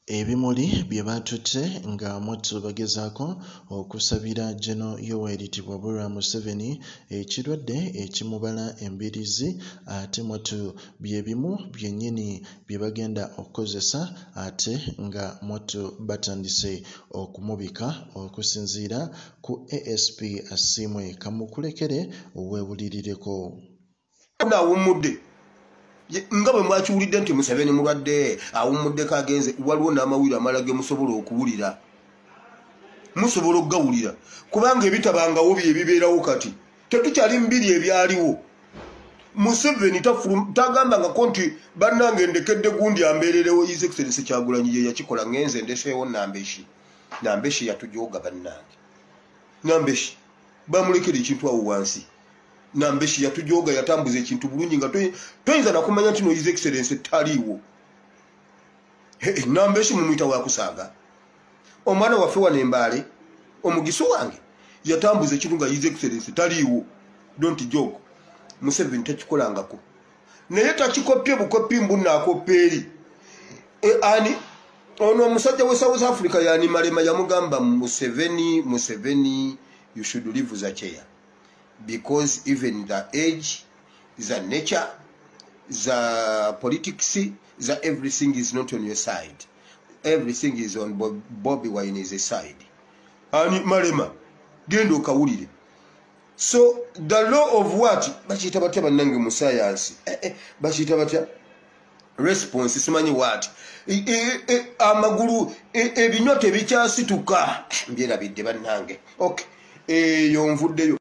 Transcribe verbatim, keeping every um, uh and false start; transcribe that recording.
Ebimuli bye batutte nga mwattu bagezaako okusabira Jeno Yoweri Burora Museveni ekirwadde ekimubala embirizi ate mwattu bye bimu byennyini bye bagenda okukozesa ate nga mwattu batandise okumubika okusinziira ku A S P Asiimwe Kamukulekere oweebulirireko. Awummudde nga bwe mwakiwulidde nti Museveni mulwadde awummuddeko agenze waliwo n'amawulire amalala ge musobola okuwulira musobola okugawulira kubanga ebitabangawo bye bibeerawo kati tetukyali mbiri ebyaliwo. Museveni tagambangako nti bannange ndekedde gundi ambeererewo His Excellency Kyagulanyi ye yakikola ngenze ndeseewo Nambeshi. Nambeshi yatujooga bannange. Nambeshi bamulekera ekintu awo wansi. Nambeshi yatujooga yatambuza ekintu bulungi nga toyinza nakumanya nti no His Excellency taliiwo. Nambeshi mumuyita wakusaaga. Omwana waffe wano Embaale omugiso wange yatambuza ekintu nga His Excellency taliiwo. Don't joke. Museveni takikolangako. Naye takikopye bukoppi mbunna akoppa eri. E ani ono omusajja we South Africa yani Malema yamugamba Museveni Museveni you should leave the chair. Because even the age, the nature, the politics, the everything is not on your side. Everything is on Bob, Bobi Wine's side. Ani Malema, gendo kawulire. So the law of what? Bachita batya bannange mu science. Eh, eh, bachita batya response simanyi what? E, e, e, amagulu ebinyote e, bikyasituka. Mbyera bidde bannange. Okay. Eyo nvuddeyo